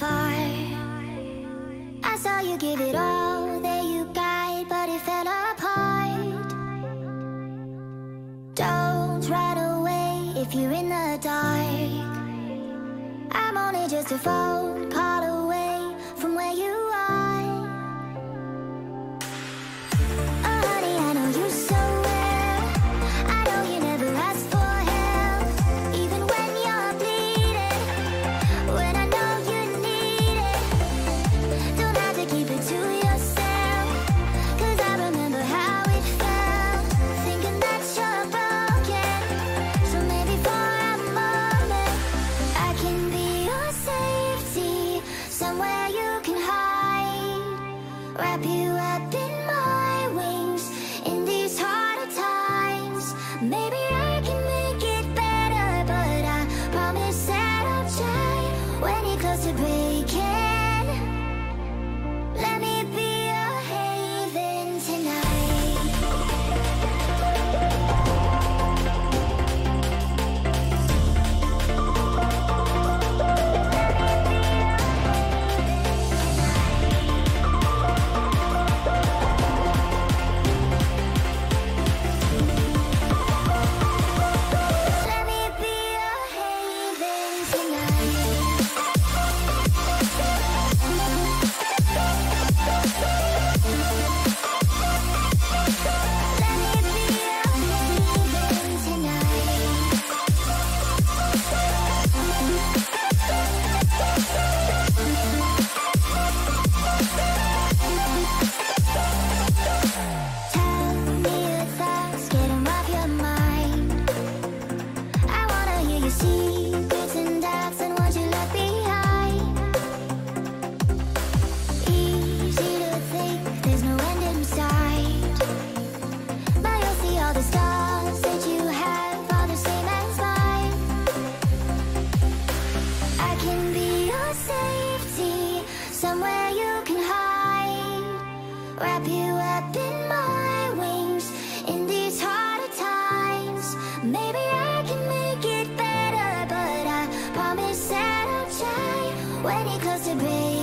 apart. I saw you give it all, there you got, but it fell apart. Don't run away if you're in the dark. I'm only just a phone call away from where you are. Oh honey, I know you so well. I know you never asked for help, even when you're bleeding. When I know you need it, don't have to keep it to yourself, 'cause I remember how it felt, thinking that you're broken. So maybe for a moment I can be your safety, somewhere you can hide. Wrap you up in my wings in these harder times. Maybe I can make it better, but I promise that I'll try. When you're close to breaking, let me be your haven tonight. Let me be your haven tonight. Let me be your haven tonight. Tell me your thoughts, get 'em off your mind. I wanna hear your secrets and doubts and what you left behind. Easy to think there's no end in sight, but you'll see all the stars that you have are the same as mine. I can be your safety, somewhere you can hide. Wrap you up in my wings in these harder times. Maybe I can make it better, but I promise that I'll try. When you're close to breaking,